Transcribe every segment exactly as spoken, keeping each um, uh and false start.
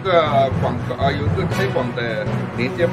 个广告啊，有个推广的链接吗？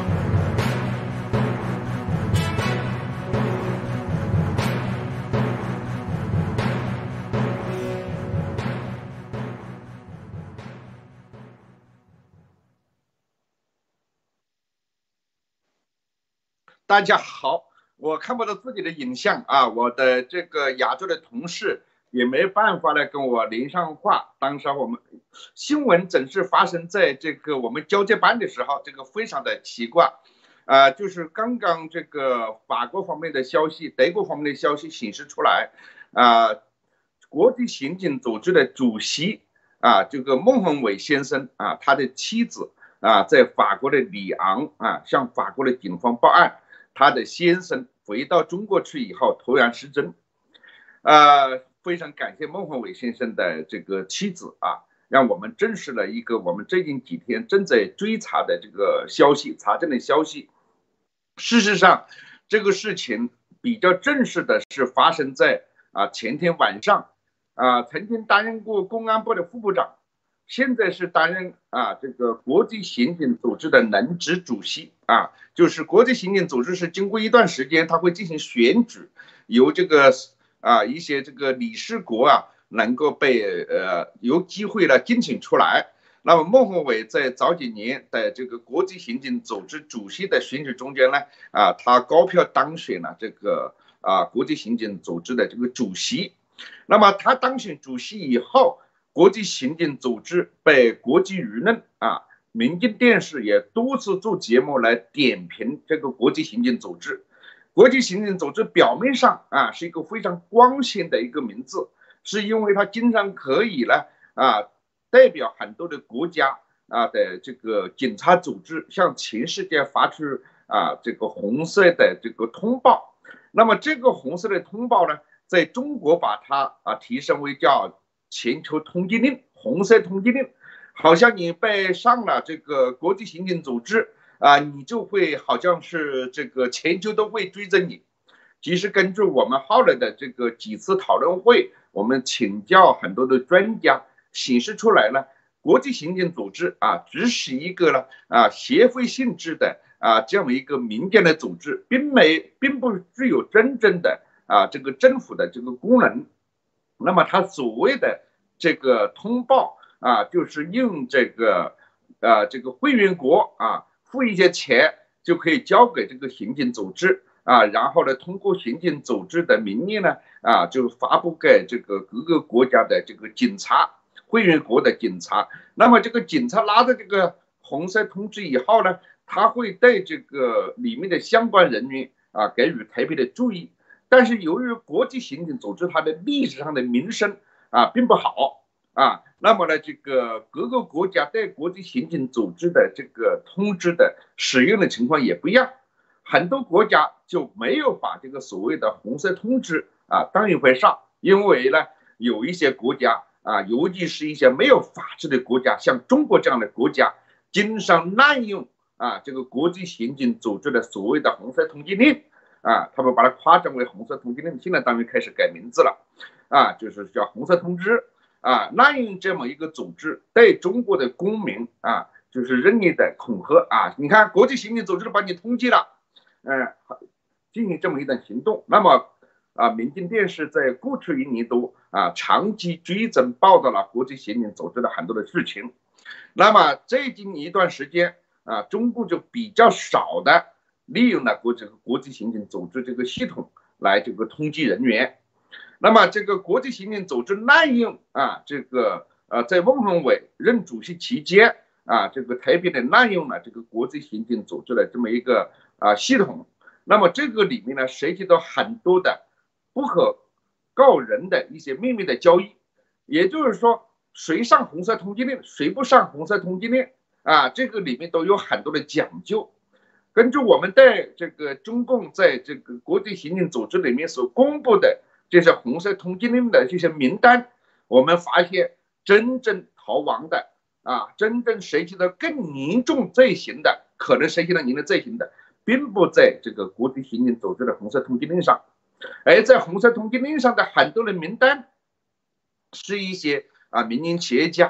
大家好，我看不到自己的影像啊，我的这个亚洲的同事也没办法来跟我连上话。当时我们新闻总是发生在这个我们交接班的时候，这个非常的奇怪，啊、呃，就是刚刚这个法国方面的消息、德国方面的消息显示出来，啊、呃，国际刑警组织的主席啊，这个孟宏伟先生啊，他的妻子啊，在法国的里昂啊，向法国的警方报案。他的先生回到中国去以后突然失踪，呃，非常感谢孟宏伟先生的这个妻子啊，让我们证实了一个我们最近几天正在追查的这个消息，查证的消息。事实上，这个事情比较正式的是发生在啊前天晚上，啊曾经担任过公安部的副部长。现在是担任啊这个国际刑警组织的轮值主席啊，就是国际刑警组织是经过一段时间，他会进行选举，由这个啊一些这个理事国啊能够被呃有机会呢竞请出来。那么孟宏伟在早几年的这个国际刑警组织主席的选举中间呢，啊他高票当选了这个啊国际刑警组织的这个主席。那么他当选主席以后，国际刑警组织被国际舆论啊，民间电视也多次做节目来点评这个国际刑警组织。国际刑警组织表面上啊是一个非常光鲜的一个名字，是因为它经常可以呢啊代表很多的国家啊的这个警察组织向全世界发出啊这个红色的这个通报。那么这个红色的通报呢，在中国把它啊提升为叫全球通缉令，红色通缉令，好像你被上了这个国际刑警组织啊，你就会好像是这个全球都会追着你。其实根据我们后来的这个几次讨论会，我们请教很多的专家，显示出来了，国际刑警组织啊，只是一个呢啊协会性质的啊这样一个民间的组织，并没并不具有真正的啊这个政府的这个功能。那么他所谓的这个通报啊，就是用这个呃这个会员国啊付一些钱就可以交给这个刑警组织啊，然后呢通过刑警组织的名义呢啊就发布给这个各个国家的这个警察，会员国的警察。那么这个警察拿着这个红色通知以后呢，他会对这个里面的相关人员啊给予特别的注意。但是由于国际刑警组织它的历史上的名声啊并不好啊，那么呢，这个各个国家对国际刑警组织的这个通知的使用的情况也不一样，很多国家就没有把这个所谓的红色通知啊当一回事，因为呢，有一些国家啊，尤其是一些没有法治的国家，像中国这样的国家，经常滥用啊这个国际刑警组织的所谓的红色通缉令。啊，他们把它夸张为红色通缉令，现在当然开始改名字了，啊，就是叫红色通知啊，滥用这么一个组织对中国的公民啊，就是任意的恐吓啊，你看国际刑警组织把你通缉了，嗯、呃，进行这么一段行动，那么啊，民间电视在过去一年多啊，长期追踪报道了国际刑警组织的很多的事情，那么最近一段时间啊，中共就比较少的利用了国这个国际刑警组织这个系统来这个通缉人员。那么这个国际刑警组织滥用啊，这个呃，在孟宏伟任主席期间啊，这个特别的滥用了这个国际刑警组织的这么一个啊系统。那么这个里面呢，涉及到很多的不可告人的一些秘密的交易，也就是说，谁上红色通缉令，谁不上红色通缉令啊，这个里面都有很多的讲究。根据我们对这个中共在这个国际刑警组织里面所公布的这些红色通缉令的这些名单，我们发现真正逃亡的啊，真正涉及到更严重罪行的，可能涉及到您的罪行的，并不在这个国际刑警组织的红色通缉令上，而在红色通缉令上的很多的名单，是一些啊民营企业家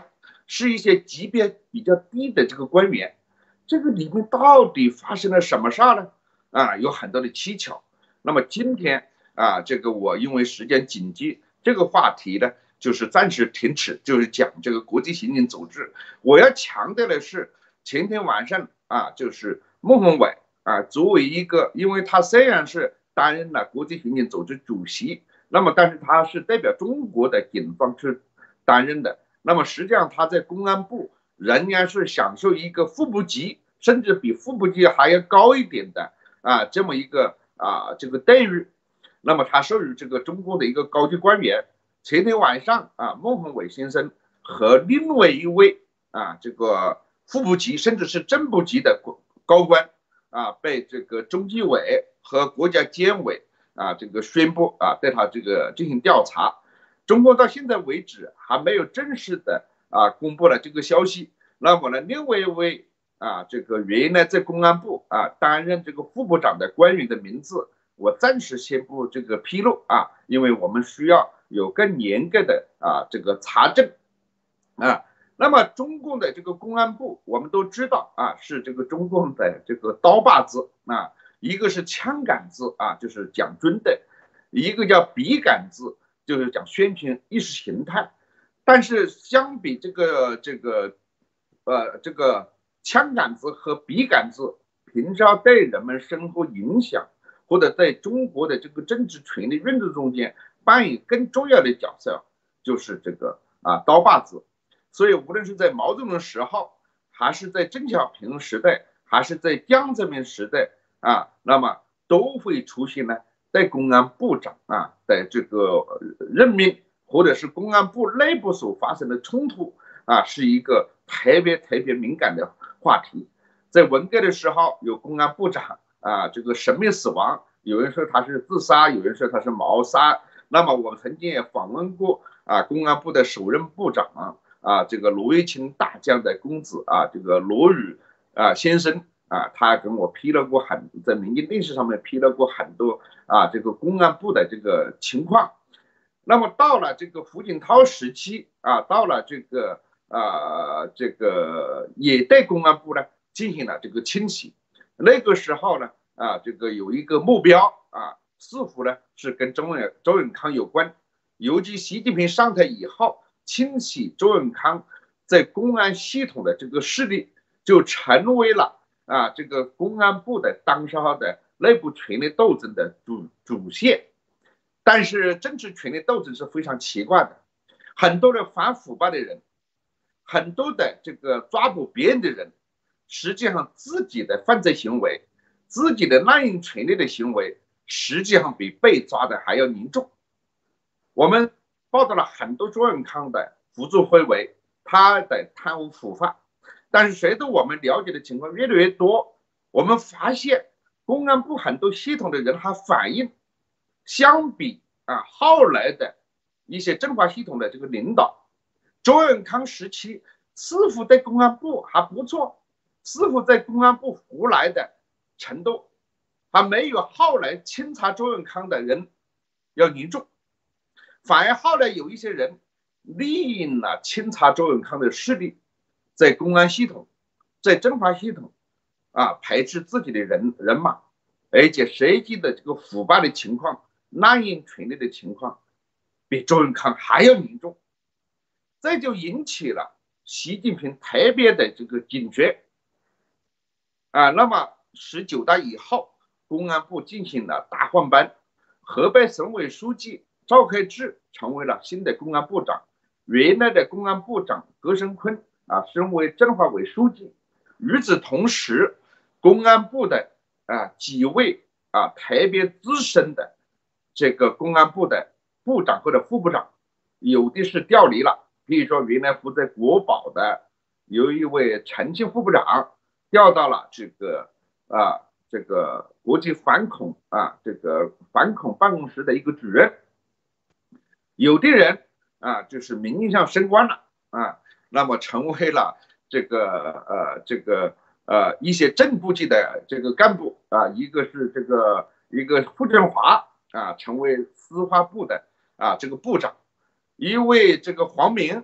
是一些级别比较低的这个官员，这个里面到底发生了什么事儿呢？啊，有很多的蹊跷。那么今天啊，这个我因为时间紧急，这个话题呢就是暂时停止，就是讲这个国际刑警组织。我要强调的是，前天晚上啊，就是孟宏伟啊，作为一个，因为他虽然是担任了国际刑警组织主席，那么但是他是代表中国的警方去担任的。那么实际上他在公安部仍然是享受一个副部级，甚至比副部级还要高一点的啊这么一个啊这个待遇。那么他属于这个中共的一个高级官员。前天晚上啊，孟宏伟先生和另外一位啊这个副部级甚至是正部级的高官啊，被这个中纪委和国家监委啊这个宣布啊对他这个进行调查。中国到现在为止还没有正式的啊公布了这个消息。那么呢，另外一位啊这个原来在公安部啊担任这个副部长的官员的名字，我暂时先不这个披露啊，因为我们需要有更严格的啊这个查证啊。那么中共的这个公安部，我们都知道啊，是这个中共的这个刀把子啊，一个是枪杆子啊，就是讲军的，一个叫笔杆子，就是讲宣传意识形态。但是相比这个这个呃这个枪杆子和笔杆子，平常对人们生活影响，或者在中国的这个政治权力运作中间扮演更重要的角色，就是这个啊刀把子。所以无论是在毛泽东时候，还是在邓小平时代，还是在江泽民时代啊，那么都会出现呢在公安部长啊的这个任命，或者是公安部内部所发生的冲突啊，是一个特别特别敏感的话题。在文革的时候，有公安部长啊这个神秘死亡，有人说他是自杀，有人说他是谋杀。那么我们曾经也访问过啊公安部的首任部长啊这个罗玉卿大将的公子啊这个罗宇啊先生啊，他跟我批了过很在民间电视上面批了过很多啊这个公安部的这个情况。那么到了这个胡锦涛时期啊，到了这个啊这个也对公安部呢进行了这个清洗。那个时候呢啊这个有一个目标啊，似乎呢是跟周永周永康有关。尤其习近平上台以后，清洗周永康在公安系统的这个势力，就成为了啊这个公安部的当时候的内部权力斗争的主主线。但是政治权力斗争是非常奇怪的，很多的反腐败的人，很多的这个抓捕别人的人，实际上自己的犯罪行为，自己的滥用权力的行为，实际上比被抓的还要严重。我们报道了很多周永康的扶助非为，他的贪污腐败，但是随着我们了解的情况越来越多，我们发现公安部很多系统的人还反映，相比啊后来的一些政法系统的这个领导，周永康时期似乎在公安部还不错，似乎在公安部胡来的程度还没有后来清查周永康的人要严重。反而后来有一些人利用了清查周永康的势力，在公安系统，在政法系统啊排斥自己的人人马，而且实际的这个腐败的情况、滥用权力的情况，比周永康还要严重。这就引起了习近平特别的这个警觉啊。那么十九大以后，公安部进行了大换班，河北省委书记赵开智成为了新的公安部长，原来的公安部长葛声昆啊升为政法委书记。与此同时，公安部的啊几位啊特别资深的这个公安部的部长或者副部长，有的是调离了，比如说原来负责国保的有一位陈庆副部长调到了这个啊这个国际反恐啊这个反恐办公室的一个主任。有的人啊，就是名义上升官了啊，那么成为了这个呃这个呃一些正部级的这个干部啊，一个是这个一个傅政华啊，成为司法部的啊这个部长，一位这个黄明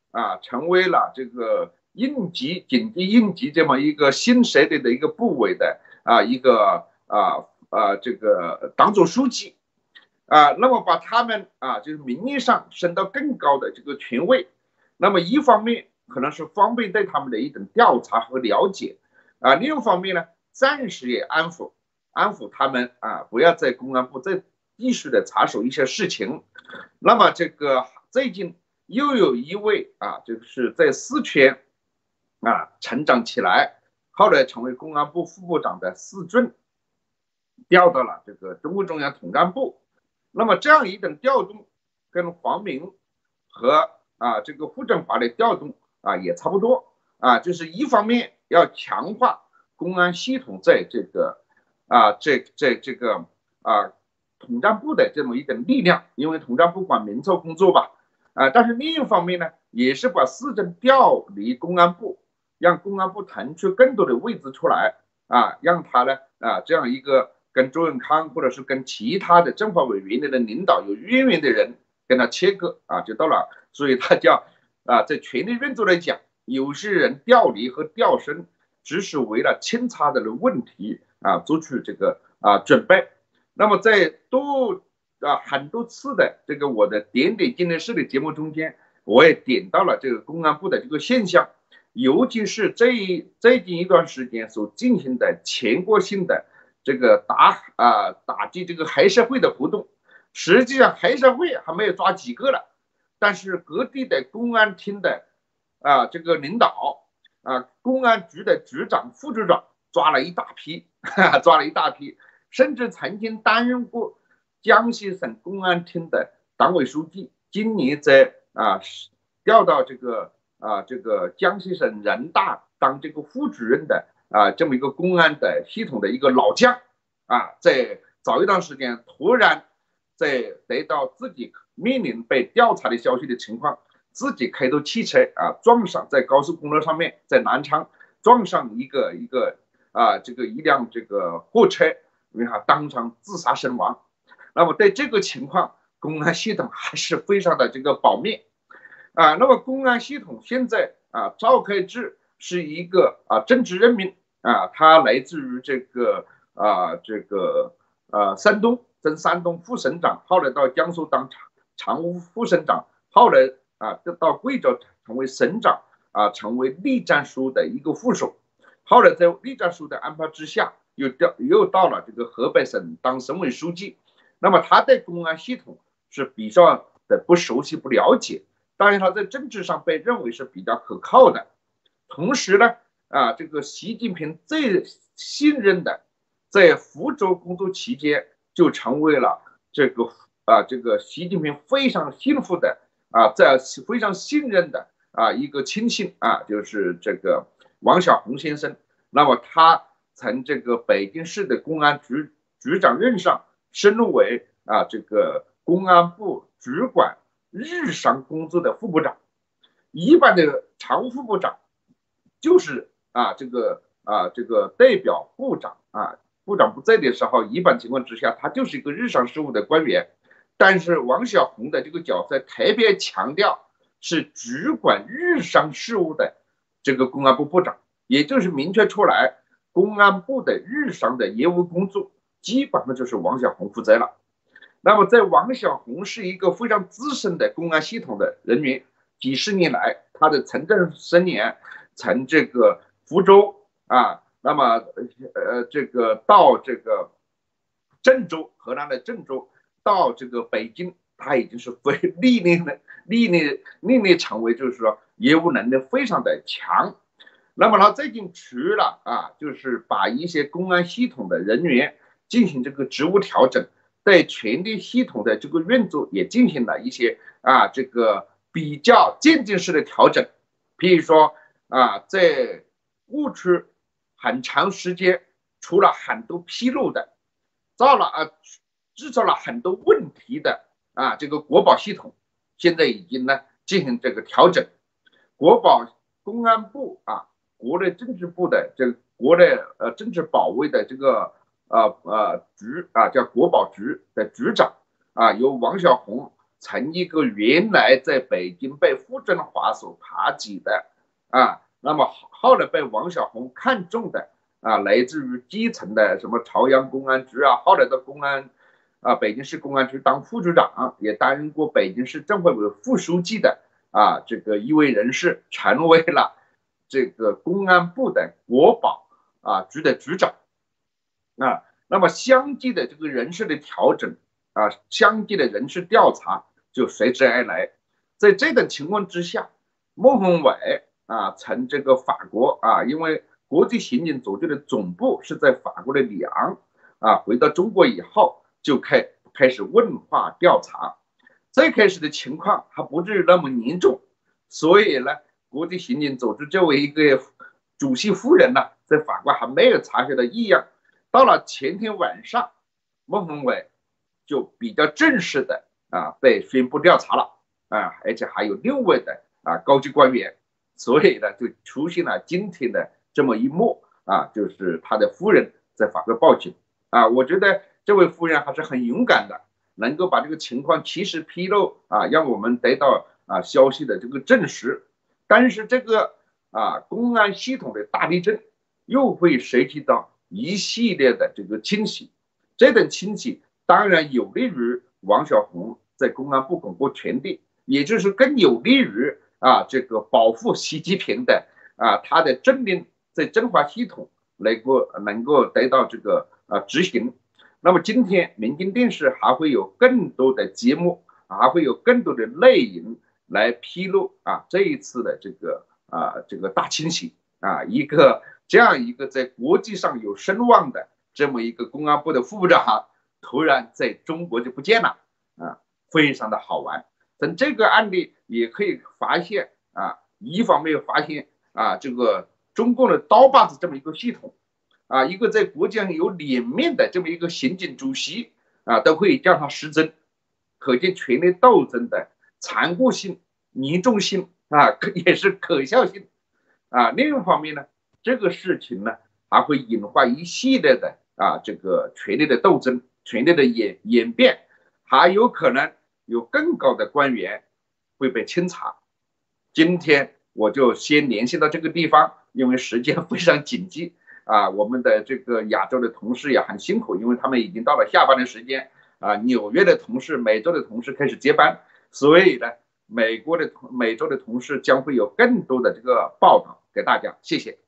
啊成为了这个应急紧急应急这么一个新设立的一个部委的啊一个啊啊这个党组书记啊，那么把他们啊就是名义上升到更高的这个权位，那么一方面可能是方便对他们的一种调查和了解啊，另一方面呢，暂时也安抚安抚他们啊，不要在公安部再继续的插手一些事情。那么这个最近又有一位啊，就是在四川啊成长起来，后来成为公安部副部长的施俊，调到了这个中共中央统战部。那么这样一种调动，跟黄明和啊这个傅政华的调动啊也差不多啊，就是一方面要强化公安系统在这个啊这这这个啊统战部的这么一种力量，因为统战部管民措工作吧，啊，但是另一方面呢，也是把市政调离公安部，让公安部腾出更多的位置出来啊，让他呢啊这样一个跟周永康或者是跟其他的政法委员的领导有渊源的人跟他切割啊，就到了，所以他叫啊在权力运作来讲，有些人调离和调升，只是为了清查的问题啊做出这个啊准备。那么在多啊很多次的这个我的点点进电视的节目中间，我也点到了这个公安部的这个现象，尤其是这最近一段时间所进行的全国性的这个打啊打击这个黑社会的活动，实际上黑社会还没有抓几个了，但是各地的公安厅的啊这个领导啊，公安局的局长、副局长抓了一大批，哈哈抓了一大批。甚至曾经担任过江西省公安厅的党委书记，今年在啊调到这个啊这个江西省人大当这个副主任的啊这么一个公安的系统的一个老将啊，在早一段时间突然在得到自己面临被调查的消息的情况，自己开着汽车啊撞上在高速公路上面，在南昌撞上一个一个啊这个一辆这个货车。因为他当场自杀身亡，那么对这个情况，公安系统还是非常的这个保密啊。那么公安系统现在啊，赵开智是一个啊政治任命啊，他来自于这个啊这个呃山东，任山东副省长，后来到江苏当常常务副省长，后来啊到贵州成为省长啊，成为栗战书的一个副手，后来在栗战书的安排之下。又调又到了这个河北省当省委书记，那么他对公安系统是比较的不熟悉不了解，当然他在政治上被认为是比较可靠的。同时呢，啊，这个习近平最信任的，在福州工作期间就成为了这个啊这个习近平非常幸福的啊在非常信任的啊一个亲信啊，就是这个王小洪先生。那么他。从这个北京市的公安局局长任上升入为啊这个公安部主管日常工作的副部长，一般的常务副部长就是啊这个啊这个代表部长啊，部长不在的时候，一般情况之下他就是一个日常事务的官员，但是王小洪的这个角色特别强调是主管日常事务的这个公安部部长，也就是明确出来。公安部的日常的业务工作基本上就是王小洪负责了。那么在王小洪是一个非常资深的公安系统的人员，几十年来他的从政生涯从这个福州啊，那么呃这个到这个郑州，河南的郑州，到这个北京，他已经是非历练的历练历练成为就是说业务能力非常的强。那么他最近除了啊，就是把一些公安系统的人员进行这个职务调整，对权力系统的这个运作也进行了一些啊这个比较渐进式的调整。譬如说啊，在过去很长时间出了很多纰漏的，造了啊制造了很多问题的啊这个国保系统，现在已经呢进行这个调整，国保公安部啊。国内政治部的这个国内呃政治保卫的这个呃呃局啊叫国保局的局长啊，由王小洪从一个原来在北京被傅政华所排挤的啊，那么后来被王小红看中的啊，来自于基层的什么朝阳公安局啊，后来的公安啊，北京市公安局当副局长，也担任过北京市政法委副书记的啊，这个一位人士成为了这个公安部的国保啊局的局长啊。那么相继的这个人事的调整啊，相继的人事调查就随之而来。在这种情况之下，孟宏伟啊，从这个法国啊，因为国际刑警组织的总部是在法国的里昂啊，回到中国以后就开开始问话调查。最开始的情况还不至于那么严重，所以呢，国际刑警组织作为一个主席夫人呢，在法国还没有察觉到异样。到了前天晚上，孟宏伟就比较正式的啊被宣布调查了啊，而且还有六位的啊高级官员，所以呢就出现了今天的这么一幕啊，就是他的夫人在法国报警啊。我觉得这位夫人还是很勇敢的，能够把这个情况及时披露啊，让我们得到啊消息的这个证实。但是这个啊公安系统的大地震又会涉及到一系列的这个清洗，这种清洗当然有利于王小红在公安部巩固权力，也就是更有利于啊这个保护习近平的啊他的政令在政法系统能够能够得到这个啊执行。那么今天民进电视还会有更多的节目，还会有更多的内容来披露啊这一次的这个啊这个大清洗啊，一个这样一个在国际上有声望的这么一个公安部的副部长，突然在中国就不见了啊，非常的好玩。从这个案例也可以发现啊，一方面发现啊，这个中共的刀把子这么一个系统啊，一个在国际上有脸面的这么一个刑警主席啊，都会叫他失真，可见权力斗争的残酷性、严重性啊，也是可笑性啊。另一方面呢，这个事情呢，还会引发一系列的啊这个权力的斗争、权力的演演变，还有可能有更高的官员会被清查。今天我就先联系到这个地方，因为时间非常紧急啊，我们的这个亚洲的同事也很辛苦，因为他们已经到了下班的时间啊，纽约的同事、美洲的同事开始接班，所以呢，美国的美洲的同事将会有更多的这个报道给大家，谢谢。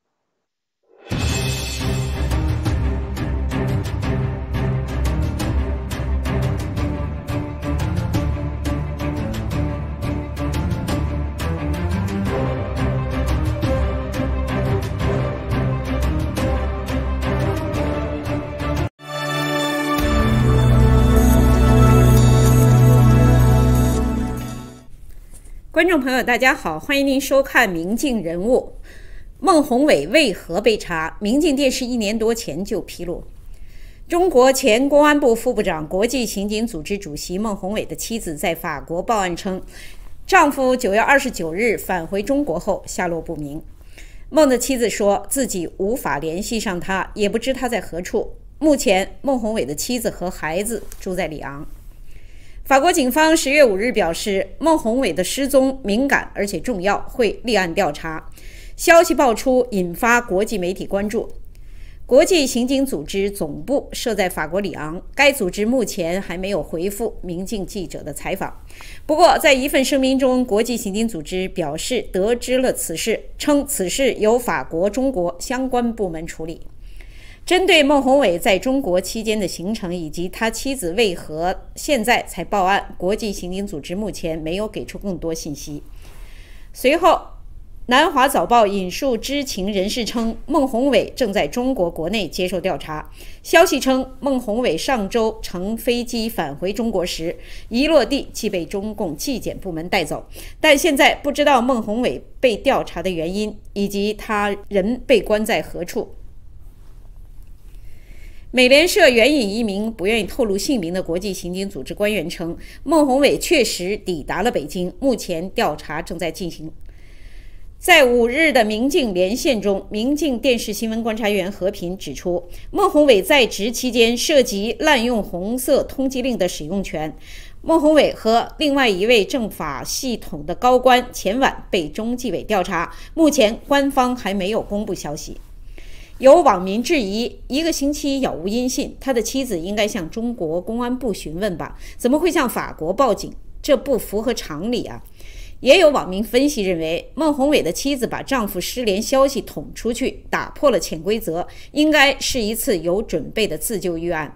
观众朋友，大家好，欢迎您收看《明镜人物》。孟宏伟为何被查？明镜电视一年多前就披露，中国前公安部副部长、国际刑警组织主席孟宏伟的妻子在法国报案称，丈夫九月二十九日返回中国后下落不明。孟的妻子说自己无法联系上他，也不知他在何处。目前，孟宏伟的妻子和孩子住在里昂。法国警方十月五日表示，孟宏伟的失踪敏感而且重要，会立案调查。消息爆出，引发国际媒体关注。国际刑警组织总部设在法国里昂，该组织目前还没有回复明镜记者的采访。不过，在一份声明中，国际刑警组织表示得知了此事，称此事由法国、中国相关部门处理。针对孟宏伟在中国期间的行程以及他妻子为何现在才报案，国际刑警组织目前没有给出更多信息。随后，南华早报引述知情人士称，孟宏伟正在中国国内接受调查。消息称，孟宏伟上周乘飞机返回中国时，一落地即被中共纪检部门带走，但现在不知道孟宏伟被调查的原因以及他人被关在何处。美联社援引一名不愿意透露姓名的国际刑警组织官员称，孟宏伟确实抵达了北京，目前调查正在进行。在五日的明镜连线中，明镜电视新闻观察员何平指出，孟宏伟在职期间涉及滥用红色通缉令的使用权。 孟宏伟和另外一位政法系统的高官前晚被中纪委调查，目前官方还没有公布消息。有网民质疑，一个星期杳无音信，他的妻子应该向中国公安部询问吧？怎么会向法国报警？这不符合常理啊！也有网民分析认为，孟宏伟的妻子把丈夫失联消息捅出去，打破了潜规则，应该是一次有准备的自救预案。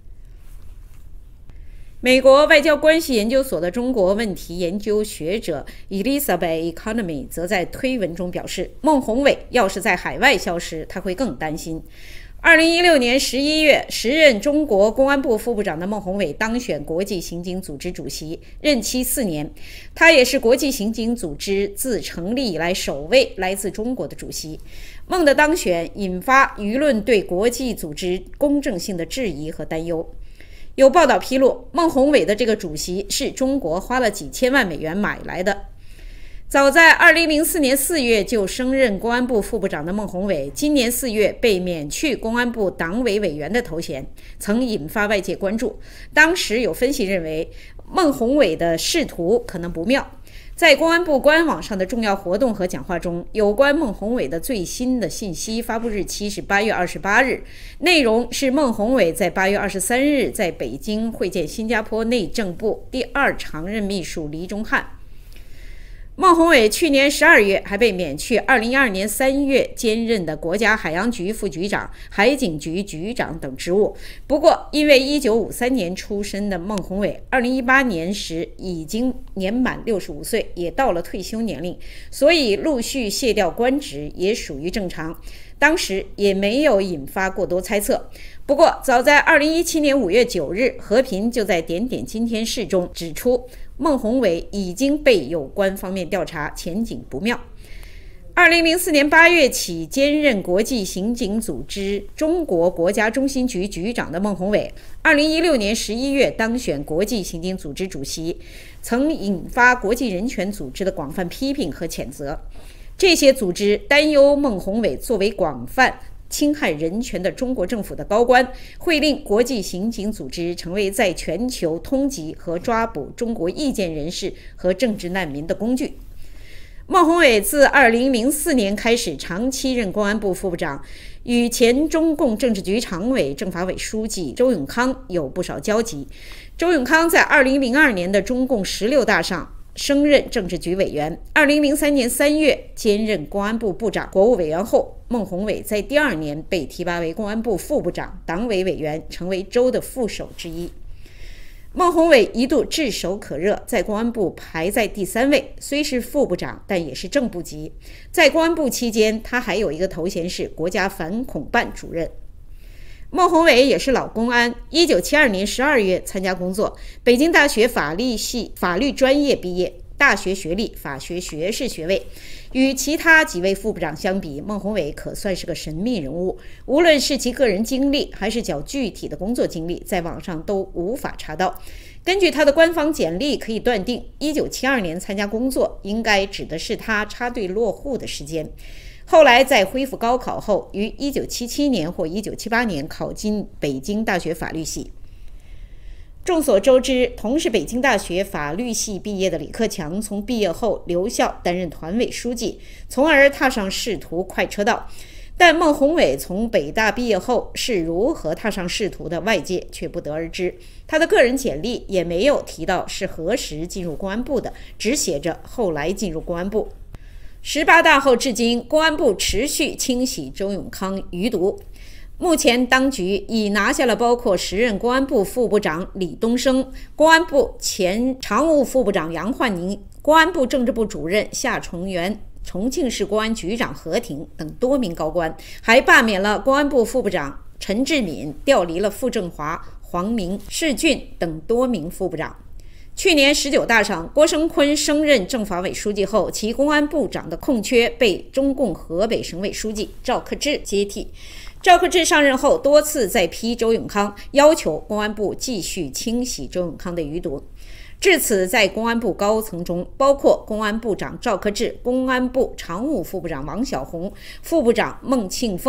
美国外交关系研究所的中国问题研究学者 Elizabeth Economy 则在推文中表示，孟宏伟要是在海外消失，他会更担心。二零一六年十一月，时任中国公安部副部长的孟宏伟当选国际刑警组织主席，任期四年。他也是国际刑警组织自成立以来首位来自中国的主席。孟的当选引发舆论对国际组织公正性的质疑和担忧。有报道披露，孟宏伟的这个主席是中国花了几千万美元买来的。早在二零零四年四月就升任公安部副部长的孟宏伟，今年四月被免去公安部党委委员的头衔，曾引发外界关注。当时有分析认为，孟宏伟的仕途可能不妙。在公安部官网上的重要活动和讲话中，有关孟宏伟的最新的信息发布日期是八月二十八日，内容是孟宏伟在八月二十三日在北京会见新加坡内政部第二常任秘书黎宗翰。孟宏伟去年十二月还被免去二零一二年三月兼任的国家海洋局副局长、海警局局长等职务。不过，因为一九五三年出生的孟宏伟，二零一八年时已经年满六十五岁，也到了退休年龄，所以陆续卸掉官职也属于正常。当时也没有引发过多猜测。不过，早在二零一七年五月九日，和平就在点点今天事中指出，孟宏伟已经被有关方面调查，前景不妙。二零零四年八月起兼任国际刑警组织中国国家中心局局长的孟宏伟，二零一六年十一月当选国际刑警组织主席，曾引发国际人权组织的广泛批评和谴责。这些组织担忧孟宏伟作为广泛侵害人权的中国政府的高官，会令国际刑警组织成为在全球通缉和抓捕中国意见人士和政治难民的工具。孟宏伟自二零零四年开始长期任公安部副部长，与前中共政治局常委、政法委书记周永康有不少交集。周永康在二零零二年的中共十六大上升任政治局委员，二零零三年三月兼任公安部部长、国务委员后，孟宏伟在第二年被提拔为公安部副部长、党委委员，成为周的副手之一。孟宏伟一度炙手可热，在公安部排在第三位，虽是副部长，但也是正部级。在公安部期间，他还有一个头衔是国家反恐办主任。孟宏伟也是老公安，一九七二年十二月参加工作，北京大学法律系法律专业毕业，大学学历，法学学士学位。与其他几位副部长相比，孟宏伟可算是个神秘人物。无论是其个人经历，还是较具体的工作经历，在网上都无法查到。根据他的官方简历，可以断定，一九七二年参加工作，应该指的是他插队落户的时间。后来在恢复高考后，于一九七七年或一九七八年考进北京大学法律系。众所周知，同是北京大学法律系毕业的李克强，从毕业后留校担任团委书记，从而踏上仕途快车道。但孟宏伟从北大毕业后是如何踏上仕途的，外界却不得而知。他的个人简历也没有提到是何时进入公安部的，只写着后来进入公安部。十八大后至今，公安部持续清洗周永康余毒。目前，当局已拿下了包括时任公安部副部长李东生、公安部前常务副部长杨焕宁、公安部政治部主任夏崇元、重庆市公安局长何挺等多名高官，还罢免了公安部副部长陈志敏，调离了傅政华、黄明、释俊等多名副部长。去年十九大上，郭声琨升任政法委书记后，其公安部长的空缺被中共河北省委书记赵克志接替。赵克志上任后，多次在批周永康，要求公安部继续清洗周永康的余毒。至此，在公安部高层中，包括公安部长赵克志、公安部常务副部长王晓红、副部长孟庆峰、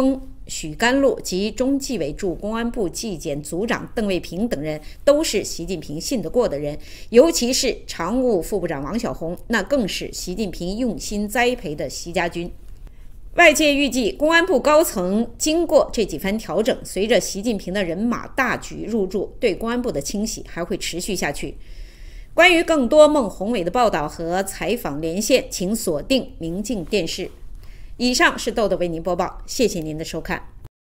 许甘露及中纪委驻公安部纪检组长邓卫平等人都是习近平信得过的人，尤其是常务副部长王小红，那更是习近平用心栽培的习家军。外界预计，公安部高层经过这几番调整，随着习近平的人马大举入驻，对公安部的清洗还会持续下去。关于更多孟宏伟的报道和采访连线，请锁定明镜电视。以上是豆豆为您播报，谢谢您的收看。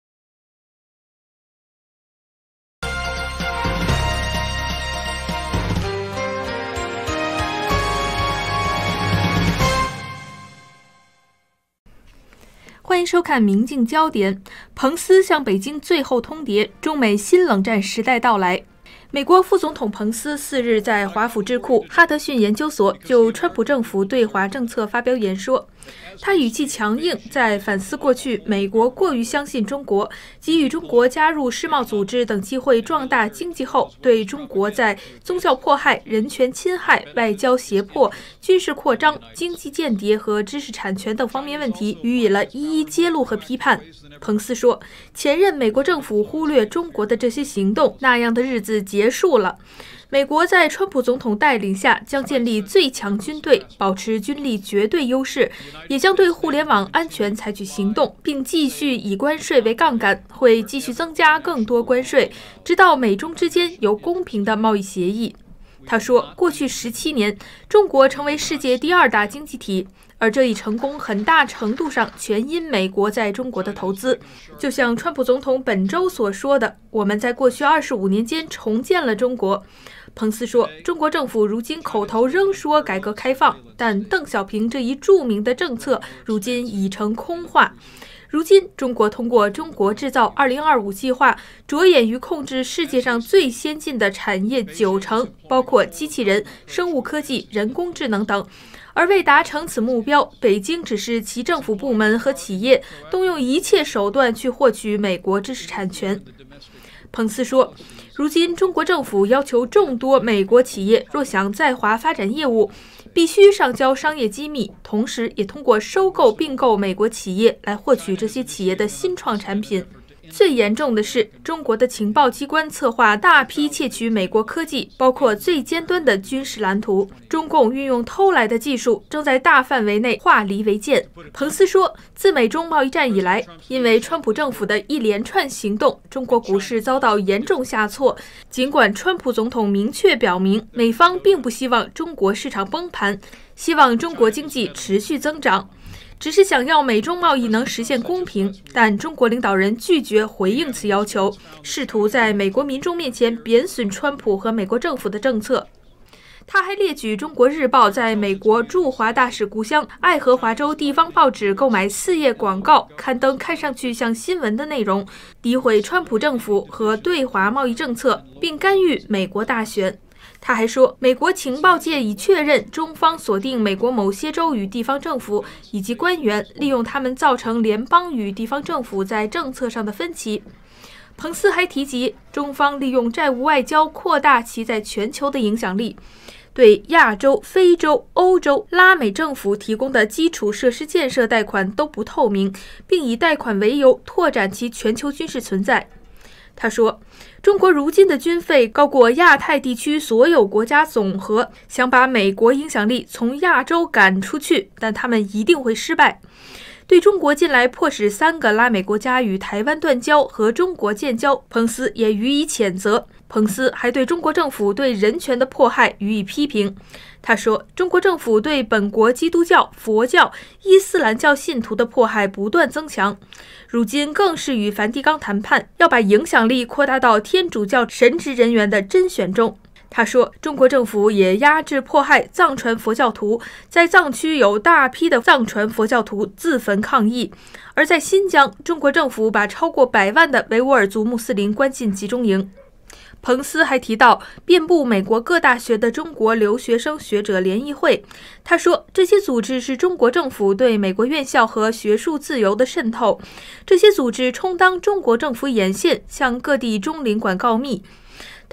欢迎收看《明镜焦点》。彭斯向北京最后通牒，中美新冷战时代到来。美国副总统彭斯四日在华府智库哈德逊研究所就川普政府对华政策发表演说，他语气强硬，在反思过去美国过于相信中国，给予中国加入世贸组织等机会壮大经济后，对中国在宗教迫害、人权侵害、外交胁迫、军事扩张、经济间谍和知识产权等方面问题予以了一一揭露和批判。彭斯说，前任美国政府忽略中国的这些行动，那样的日子结束了。美国在川普总统带领下将建立最强军队，保持军力绝对优势，也将对互联网安全采取行动，并继续以关税为杠杆，会继续增加更多关税，直到美中之间有公平的贸易协议。他说，过去十七年，中国成为世界第二大经济体，而这一成功很大程度上全因美国在中国的投资。就像川普总统本周所说的，我们在过去二十五年间重建了中国。彭斯说，中国政府如今口头仍说改革开放，但邓小平这一著名的政策如今已成空话。如今，中国通过中国制造二零二五计划，着眼于控制世界上最先进的产业九成，包括机器人、生物科技、人工智能等。而为达成此目标，北京指示其政府部门和企业动用一切手段去获取美国知识产权。彭斯说，如今中国政府要求众多美国企业若想在华发展业务，必须上交商业机密，同时也通过收购并购美国企业来获取这些企业的新创产品。最严重的是，中国的情报机关策划大批窃取美国科技，包括最尖端的军事蓝图。中共运用偷来的技术，正在大范围内化离为剑。彭斯说，自美中贸易战以来，因为川普政府的一连串行动，中国股市遭到严重下挫。尽管川普总统明确表明，美方并不希望中国市场崩盘，希望中国经济持续增长，只是想要美中贸易能实现公平，但中国领导人拒绝回应此要求，试图在美国民众面前贬损川普和美国政府的政策。他还列举《中国日报》在美国驻华大使故乡爱荷华州地方报纸购买四页广告，刊登看上去像新闻的内容，诋毁川普政府和对华贸易政策，并干预美国大选。他还说，美国情报界已确认中方锁定美国某些州与地方政府以及官员，利用他们造成联邦与地方政府在政策上的分歧。彭斯还提及，中方利用债务外交扩大其在全球的影响力，对亚洲、非洲、欧洲、拉美政府提供的基础设施建设贷款都不透明，并以贷款为由拓展其全球军事存在。他说，中国如今的军费高过亚太地区所有国家总和，想把美国影响力从亚洲赶出去，但他们一定会失败。对中国近来迫使三个拉美国家与台湾断交和中国建交，彭斯也予以谴责。彭斯还对中国政府对人权的迫害予以批评。他说，中国政府对本国基督教、佛教、伊斯兰教信徒的迫害不断增强，如今更是与梵蒂冈谈判，要把影响力扩大到天主教神职人员的甄选中。他说，中国政府也压制迫害藏传佛教徒，在藏区有大批的藏传佛教徒自焚抗议，而在新疆，中国政府把超过百万的维吾尔族穆斯林关进集中营。彭斯还提到遍布美国各大学的中国留学生学者联谊会，他说，这些组织是中国政府对美国院校和学术自由的渗透，这些组织充当中国政府眼线，向各地中领馆告密。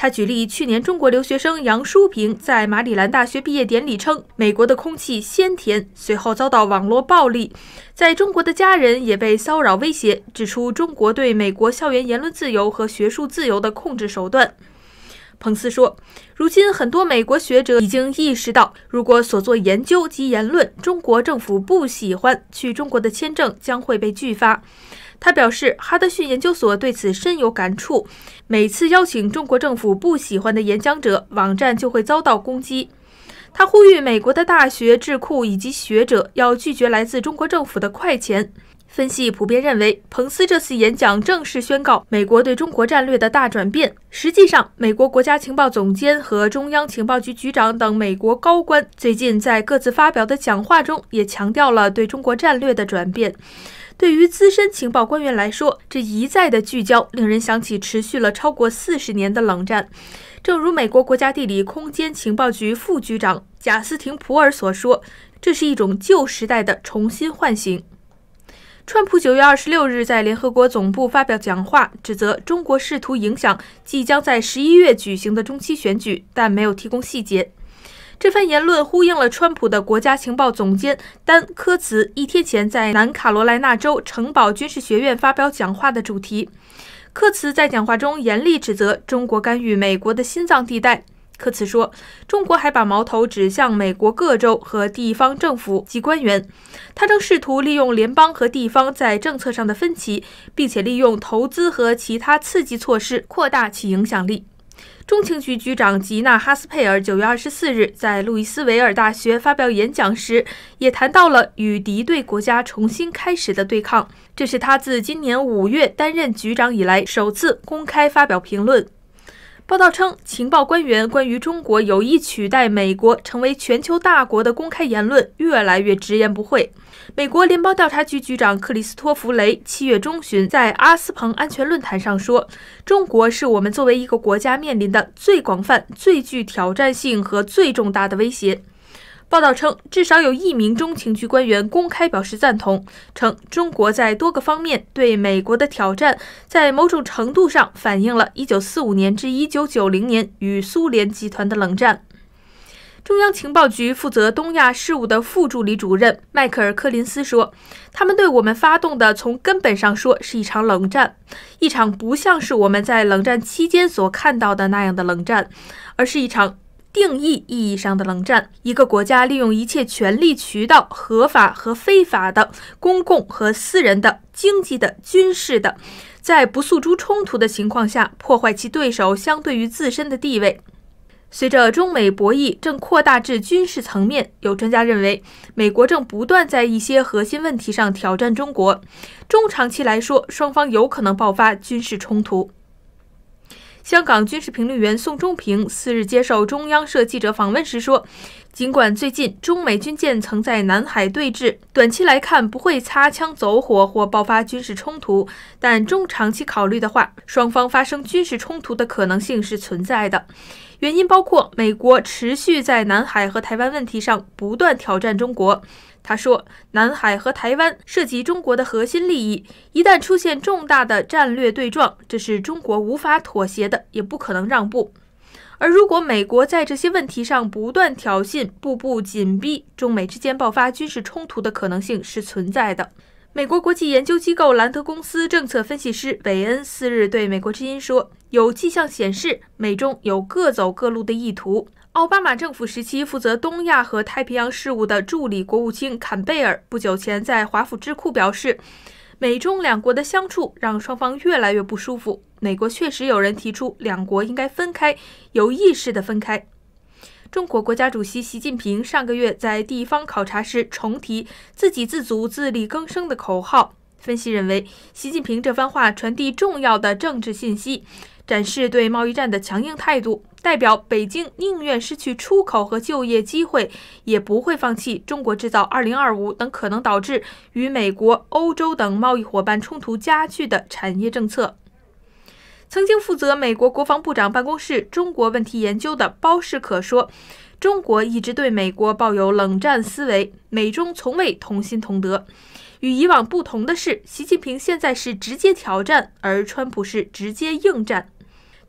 他举例，去年中国留学生杨淑平在马里兰大学毕业典礼称美国的空气鲜甜，随后遭到网络暴力，在中国的家人也被骚扰威胁，指出中国对美国校园言论自由和学术自由的控制手段。彭斯说，如今很多美国学者已经意识到，如果所做研究及言论中国政府不喜欢，去中国的签证将会被拒发。他表示，哈德逊研究所对此深有感触，每次邀请中国政府不喜欢的演讲者，网站就会遭到攻击。他呼吁美国的大学、智库以及学者要拒绝来自中国政府的快钱。分析普遍认为，彭斯这次演讲正式宣告美国对中国战略的大转变。实际上，美国国家情报总监和中央情报局局长等美国高官最近在各自发表的讲话中也强调了对中国战略的转变。对于资深情报官员来说，这一再的聚焦令人想起持续了超过四十年的冷战。正如美国国家地理空间情报局副局长贾斯廷·普尔所说，这是一种旧时代的重新唤醒。川普九月二十六日在联合国总部发表讲话，指责中国试图影响即将在十一月举行的中期选举，但没有提供细节。这番言论呼应了川普的国家情报总监丹·科茨一天前在南卡罗来纳州城堡军事学院发表讲话的主题。科茨在讲话中严厉指责中国干预美国的心脏地带。科茨说，中国还把矛头指向美国各州和地方政府及官员，他正试图利用联邦和地方在政策上的分歧，并且利用投资和其他刺激措施扩大其影响力。中情局局长吉娜·哈斯佩尔九月二十四日在路易斯维尔大学发表演讲时，也谈到了与敌对国家重新开始的对抗，这是他自今年五月担任局长以来首次公开发表评论。报道称，情报官员关于中国有意取代美国成为全球大国的公开言论越来越直言不讳。美国联邦调查局局长克里斯托弗雷七月中旬在阿斯彭安全论坛上说，中国是我们作为一个国家面临的最广泛、最具挑战性和最重大的威胁。报道称，至少有一名中情局官员公开表示赞同，称中国在多个方面对美国的挑战，在某种程度上反映了一九四五年至一九九零年与苏联集团的冷战。中央情报局负责东亚事务的副助理主任迈克尔·柯林斯说，他们对我们发动的从根本上说是一场冷战，一场不像是我们在冷战期间所看到的那样的冷战，而是一场定义意义上的冷战。一个国家利用一切权力渠道，合法和非法的、公共和私人的、经济的、军事的，在不诉诸冲突的情况下破坏其对手相对于自身的地位。随着中美博弈正扩大至军事层面，有专家认为，美国正不断在一些核心问题上挑战中国。中长期来说，双方有可能爆发军事冲突。香港军事评论员宋忠平四日接受中央社记者访问时说，尽管最近中美军舰曾在南海对峙，短期来看不会擦枪走火或爆发军事冲突，但中长期考虑的话，双方发生军事冲突的可能性是存在的。原因包括美国持续在南海和台湾问题上不断挑战中国。他说，南海和台湾涉及中国的核心利益，一旦出现重大的战略对撞，这是中国无法妥协的，也不可能让步。而如果美国在这些问题上不断挑衅，步步紧逼，中美之间爆发军事冲突的可能性是存在的。美国国际研究机构兰德公司政策分析师韦恩四日对美国之音说，有迹象显示美中有各走各路的意图。奥巴马政府时期负责东亚和太平洋事务的助理国务卿坎贝尔不久前在华府智库表示，美中两国的相处让双方越来越不舒服。美国确实有人提出两国应该分开，有意识地分开。中国国家主席习近平上个月在地方考察时重提自给自足、自力更生的口号。分析认为，习近平这番话传递重要的政治信息，展示对贸易战的强硬态度，代表北京宁愿失去出口和就业机会，也不会放弃中国制造二零二五等可能导致与美国、欧洲等贸易伙伴冲突加剧的产业政策。曾经负责美国国防部长办公室中国问题研究的包世可说，中国一直对美国抱有冷战思维，美中从未同心同德。与以往不同的是，习近平现在是直接挑战，而川普是直接应战。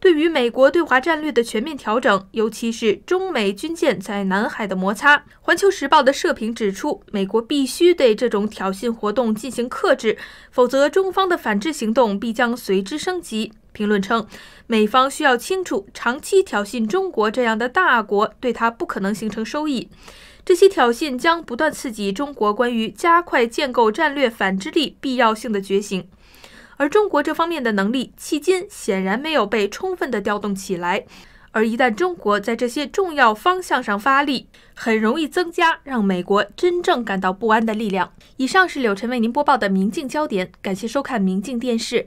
对于美国对华战略的全面调整，尤其是中美军舰在南海的摩擦，《环球时报》的社评指出，美国必须对这种挑衅活动进行克制，否则中方的反制行动必将随之升级。评论称，美方需要清楚，长期挑衅中国这样的大国，对它不可能形成收益。这些挑衅将不断刺激中国关于加快建构战略反制力必要性的觉醒，而中国这方面的能力迄今显然没有被充分的调动起来。而一旦中国在这些重要方向上发力，很容易增加让美国真正感到不安的力量。以上是柳晨为您播报的明镜焦点，感谢收看明镜电视。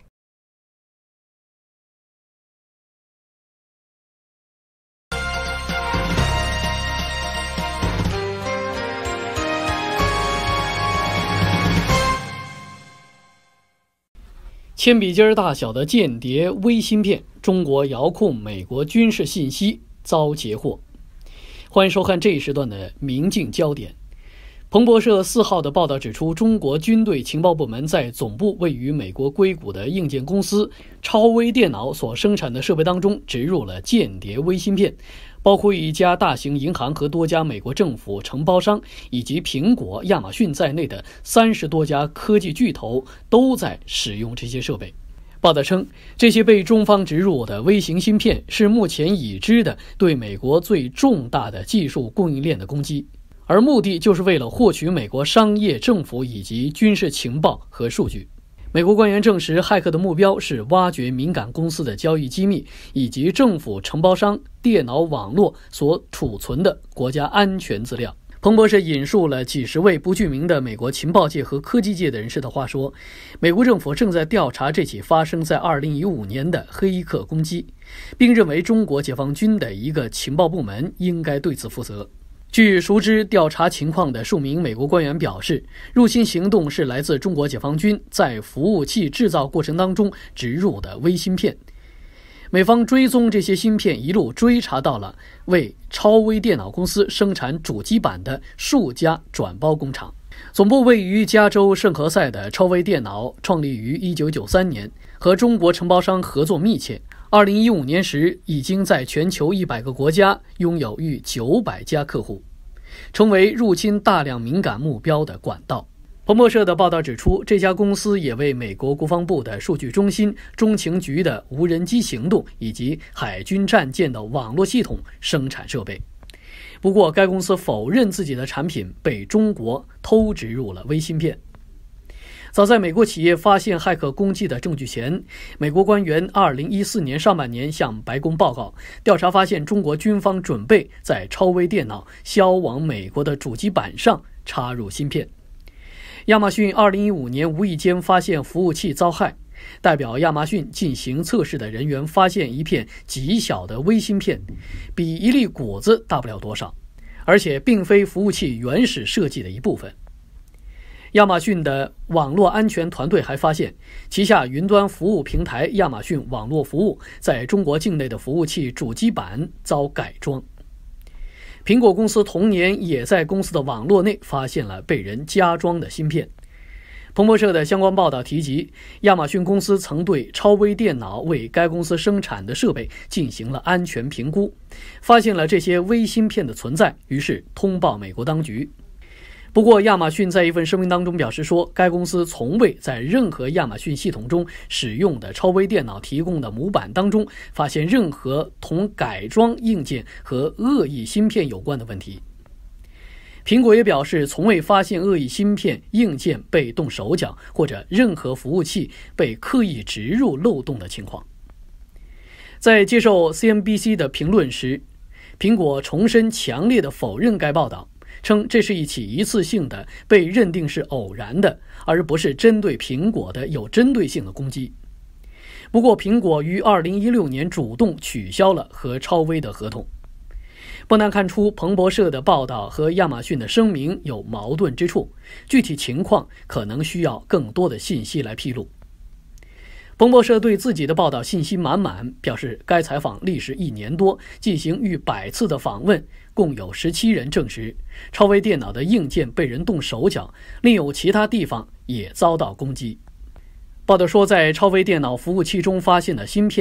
铅笔尖大小的间谍微芯片，中国遥控美国军事信息遭截获。欢迎收看这一时段的明镜焦点。彭博社四号的报道指出，中国军队情报部门在总部位于美国硅谷的硬件公司超微电脑所生产的设备当中植入了间谍微芯片，包括一家大型银行和多家美国政府承包商，以及苹果、亚马逊在内的三十多家科技巨头都在使用这些设备。报道称，这些被中方植入的微型芯片是目前已知的对美国最重大的技术供应链的攻击，而目的就是为了获取美国商业、政府以及军事情报和数据。美国官员证实，骇客的目标是挖掘敏感公司的交易机密，以及政府承包商电脑网络所储存的国家安全资料。彭博社引述了几十位不具名的美国情报界和科技界的人士的话说，美国政府正在调查这起发生在二零一五年的黑客攻击，并认为中国解放军的一个情报部门应该对此负责。据熟知调查情况的数名美国官员表示，入侵行动是来自中国解放军在服务器制造过程当中植入的微芯片。美方追踪这些芯片，一路追查到了为超微电脑公司生产主机板的数家转包工厂。总部位于加州圣何塞的超微电脑创立于一九九三年，和中国承包商合作密切。二零一五年时，已经在全球一百个国家拥有逾九百家客户，成为入侵大量敏感目标的管道。彭博社的报道指出，这家公司也为美国国防部的数据中心、中情局的无人机行动以及海军战舰的网络系统生产设备。不过，该公司否认自己的产品被中国偷植入了微芯片。早在美国企业发现骇客攻击的证据前，美国官员二零一四年上半年向白宫报告，调查发现中国军方准备在超微电脑销往美国的主机板上插入芯片。亚马逊二零一五年无意间发现服务器遭害，代表亚马逊进行测试的人员发现一片极小的微芯片，比一粒谷子大不了多少，而且并非服务器原始设计的一部分。亚马逊的网络安全团队还发现，旗下云端服务平台亚马逊网络服务在中国境内的服务器主机板遭改装。苹果公司同年也在公司的网络内发现了被人加装的芯片。彭博社的相关报道提及，亚马逊公司曾对超微电脑为该公司生产的设备进行了安全评估，发现了这些微芯片的存在，于是通报美国当局。不过，亚马逊在一份声明当中表示说，该公司从未在任何亚马逊系统中使用的超微电脑提供的模板当中发现任何同改装硬件和恶意芯片有关的问题。苹果也表示，从未发现恶意芯片硬件被动手脚，或者任何服务器被刻意植入漏洞的情况。在接受 C N B C 的评论时，苹果重申强烈的否认该报道，称这是一起一次性的被认定是偶然的，而不是针对苹果的有针对性的攻击。不过，苹果于二零一六年主动取消了和超微的合同。不难看出，彭博社的报道和亚马逊的声明有矛盾之处，具体情况可能需要更多的信息来披露。彭博社对自己的报道信心满满，表示该采访历时一年多，进行逾百次的访问，共有十七人证实超微电脑的硬件被人动手脚，另有其他地方也遭到攻击。报道说，在超微电脑服务器中发现的芯片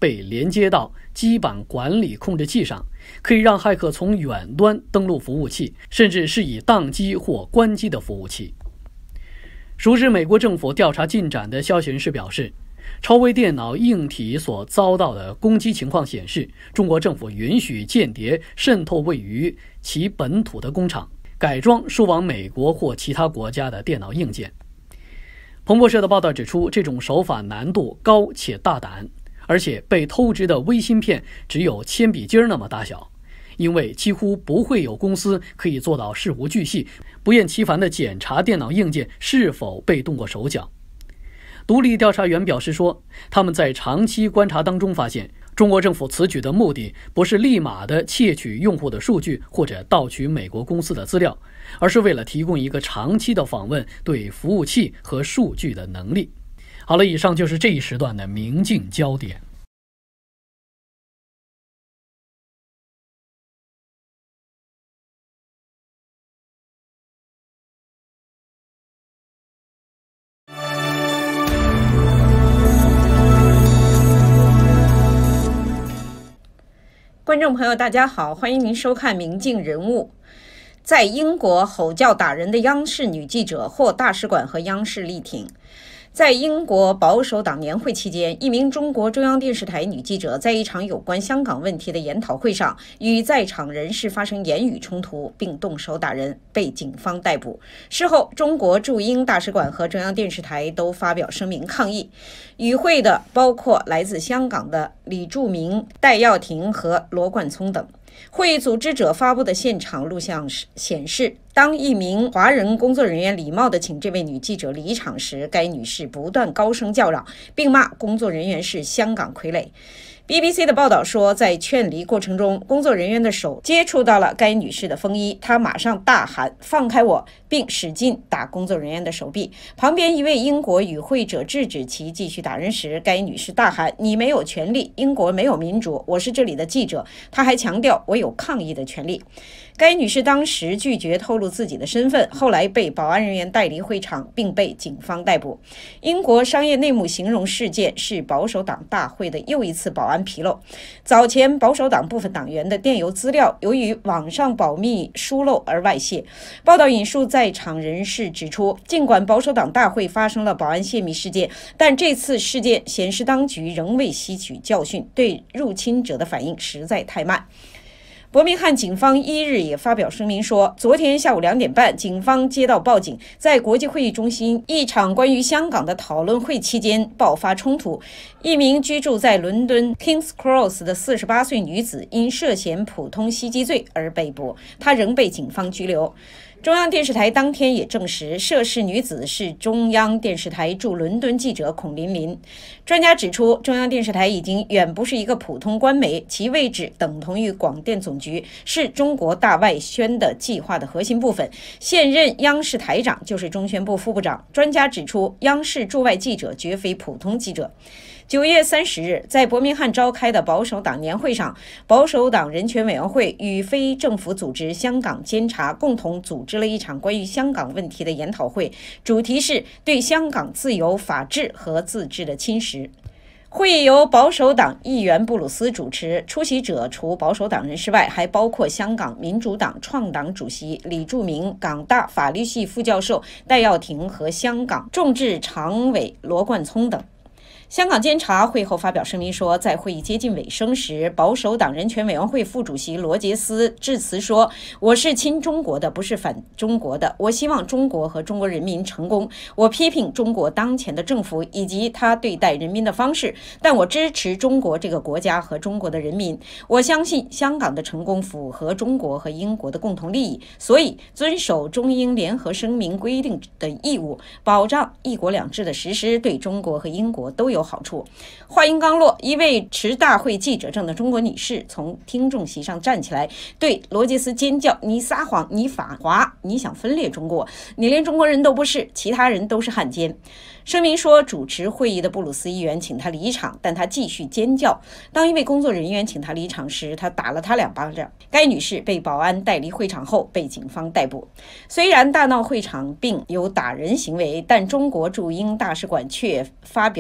被连接到基板管理控制器上，可以让骇客从远端登录服务器，甚至是以宕机或关机的服务器。熟知美国政府调查进展的消息人士表示，超微电脑硬体所遭到的攻击情况显示，中国政府允许间谍渗透位于其本土的工厂，改装输往美国或其他国家的电脑硬件。彭博社的报道指出，这种手法难度高且大胆，而且被偷植的微芯片只有铅笔芯那么大小，因为几乎不会有公司可以做到事无巨细、不厌其烦地检查电脑硬件是否被动过手脚。独立调查员表示说，他们在长期观察当中发现，中国政府此举的目的不是立马的窃取用户的数据或者盗取美国公司的资料，而是为了提供一个长期的访问对服务器和数据的能力。好了，以上就是这一时段的明镜焦点。 观众朋友大家好，欢迎您收看《明镜人物》。在英国吼叫打人的央视女记者获大使馆和央视力挺。在英国保守党年会期间，一名中国中央电视台女记者在一场有关香港问题的研讨会上与在场人士发生言语冲突，并动手打人，被警方逮捕。事后，中国驻英大使馆和中央电视台都发表声明抗议。与会的包括来自香港的李柱铭、戴耀廷和罗冠聪等。会议组织者发布的现场录像显示，当一名华人工作人员礼貌地请这位女记者离场时，该女士不断高声叫嚷，并骂工作人员是香港傀儡。B B C 的报道说，在劝离过程中，工作人员的手接触到了该女士的风衣，她马上大喊放开我，并使劲打工作人员的手臂。旁边一位英国与会者制止其继续打人时，该女士大喊你没有权利，英国没有民主，我是这里的记者。她还强调我有抗议的权利。该女士当时拒绝透露自己的身份，后来被保安人员带离会场，并被警方逮捕。英国商业内幕形容事件是保守党大会的又一次保安纰漏。早前保守党部分党员的电邮资料由于网上保密疏漏而外泄。报道引述在场人士指出，尽管保守党大会发生了保安泄密事件，但这次事件显示当局仍未吸取教训，对入侵者的反应实在太慢。伯明翰警方一日也发表声明说，昨天下午两点半，警方接到报警，在国际会议中心一场关于香港的讨论会期间爆发冲突，一名居住在伦敦 King's Cross 的四十八岁女子因涉嫌普通袭击罪而被捕，她仍被警方拘留。中央电视台当天也证实，涉事女子是中央电视台驻伦敦记者孔琳琳。专家指出，中央电视台已经远不是一个普通官媒，其位置等同于广电总局，是中国大外宣的计划的核心部分。现任央视台长就是中宣部副部长。专家指出，央视驻外记者绝非普通记者。九月三十日，在伯明翰召开的保守党年会上，保守党人权委员会与非政府组织香港监察共同组织了一场关于香港问题的研讨会，主题是对香港自由、法治和自治的侵蚀。会议由保守党议员布鲁斯主持，出席者除保守党人士外，还包括香港民主党创党主席李柱铭、港大法律系副教授戴耀廷和香港众志常委罗冠聪等。香港监察会后发表声明说，在会议接近尾声时，保守党人权委员会副主席罗杰斯致辞说，我是亲中国的，不是反中国的，我希望中国和中国人民成功，我批评中国当前的政府以及他对待人民的方式，但我支持中国这个国家和中国的人民，我相信香港的成功符合中国和英国的共同利益，所以遵守中英联合声明规定的义务，保障一国两制的实施，对中国和英国都有好处。话音刚落，一位持大会记者证的中国女士从听众席上站起来，对罗杰斯尖叫：你撒谎，你反华，你想分裂中国，你连中国人都不是，其他人都是汉奸。声明说，主持会议的布鲁斯议员请他离场，但他继续尖叫。当一位工作人员请他离场时，他打了他两巴掌。该女士被保安带离会场后被警方逮捕。虽然大闹会场并有打人行为，但中国驻英大使馆却发表措辞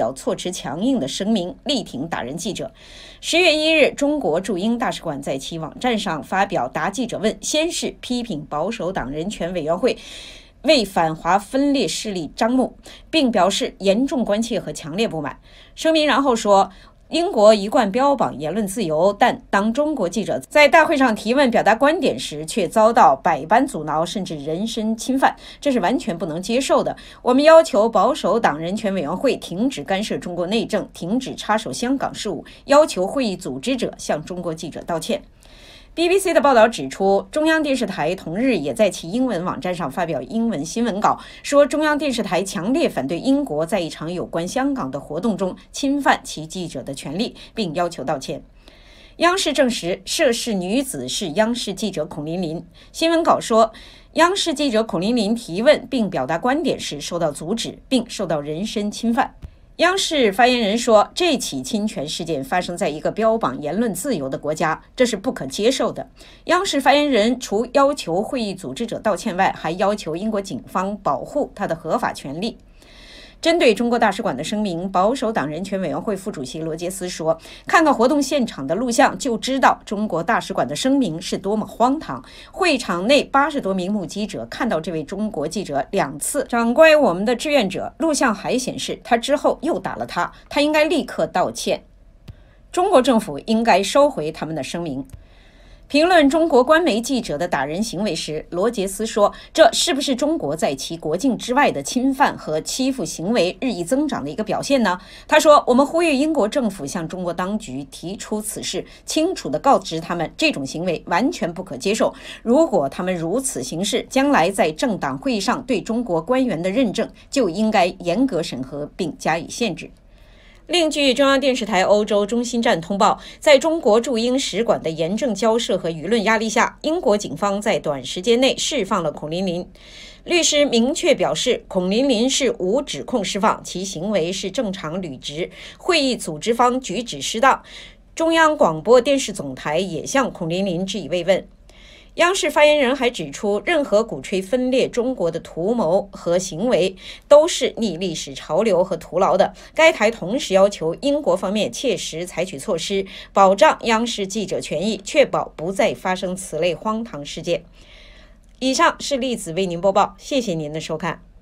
持强硬的声明，力挺打人记者。十月一日，中国驻英大使馆在其网站上发表答记者问，先是批评保守党人权委员会为反华分裂势力张目，并表示严重关切和强烈不满。声明然后说，英国一贯标榜言论自由，但当中国记者在大会上提问表达观点时，却遭到百般阻挠，甚至人身侵犯，这是完全不能接受的。我们要求保守党人权委员会停止干涉中国内政，停止插手香港事务，要求会议组织者向中国记者道歉。B B C 的报道指出，中央电视台同日也在其英文网站上发表英文新闻稿，说中央电视台强烈反对英国在一场有关香港的活动中侵犯其记者的权利，并要求道歉。央视证实，涉事女子是央视记者孔琳琳。新闻稿说，央视记者孔琳琳提问并表达观点时受到阻止，并受到人身侵犯。央视发言人说，这起侵权事件发生在一个标榜言论自由的国家，这是不可接受的。央视发言人除要求会议组织者道歉外，还要求英国警方保护他的合法权利。针对中国大使馆的声明，保守党人权委员会副主席罗杰斯说，看看活动现场的录像就知道中国大使馆的声明是多么荒唐。会场内八十多名目击者看到这位中国记者两次掌掴我们的志愿者，录像还显示他之后又打了他，他应该立刻道歉。中国政府应该收回他们的声明。评论中国官媒记者的打人行为时，罗杰斯说，这是不是中国在其国境之外的侵犯和欺负行为日益增长的一个表现呢？他说，我们呼吁英国政府向中国当局提出此事，清楚地告知他们这种行为完全不可接受。如果他们如此行事，将来在政党会议上对中国官员的认证就应该严格审核并加以限制。另据中央电视台欧洲中心站通报，在中国驻英使馆的严正交涉和舆论压力下，英国警方在短时间内释放了孔琳琳。律师明确表示，孔琳琳是无指控释放，其行为是正常履职，会议组织方举止失当。中央广播电视总台也向孔琳琳致以慰问。央视发言人还指出，任何鼓吹分裂中国的图谋和行为都是逆历史潮流和徒劳的。该台同时要求英国方面切实采取措施，保障央视记者权益，确保不再发生此类荒唐事件。以上是栗子为您播报，谢谢您的收看。